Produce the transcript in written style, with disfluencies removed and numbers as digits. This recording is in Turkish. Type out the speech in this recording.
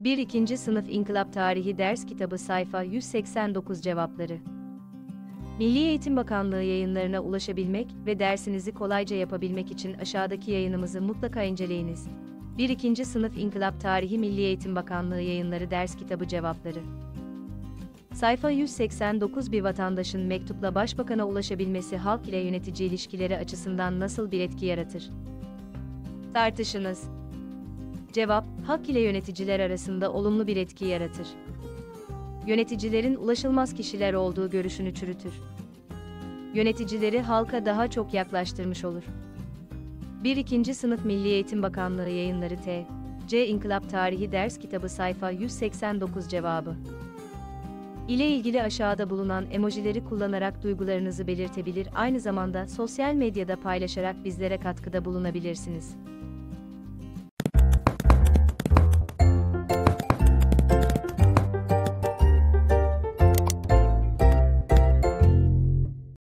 1. Sınıf İnkılap Tarihi Ders Kitabı sayfa 189 cevapları. Milli Eğitim Bakanlığı yayınlarına ulaşabilmek ve dersinizi kolayca yapabilmek için aşağıdaki yayınımızı mutlaka inceleyiniz. 1. Sınıf İnkılap Tarihi Milli Eğitim Bakanlığı Yayınları Ders Kitabı Cevapları. Sayfa 189. Bir vatandaşın mektupla başbakana ulaşabilmesi halk ile yönetici ilişkileri açısından nasıl bir etki yaratır? Tartışınız. Cevap, halk ile yöneticiler arasında olumlu bir etki yaratır. Yöneticilerin ulaşılmaz kişiler olduğu görüşünü çürütür. Yöneticileri halka daha çok yaklaştırmış olur. 1. Sınıf Milli Eğitim Bakanlığı Yayınları T.C. İnkılap Tarihi Ders Kitabı sayfa 189 cevabı. İle ilgili aşağıda bulunan emojileri kullanarak duygularınızı belirtebilir, aynı zamanda sosyal medyada paylaşarak bizlere katkıda bulunabilirsiniz.